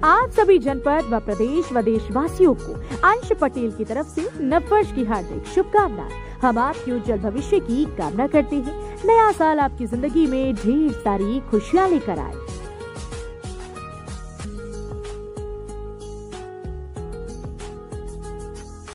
आप सभी जनपद व प्रदेश व देशवासियों को अंश पटेल की तरफ से नववर्ष की हार्दिक शुभकामनाएं। हम आपके उज्जवल भविष्य की कामना करते हैं। नया साल आपकी जिंदगी में ढेर सारी खुशियां लेकर आए।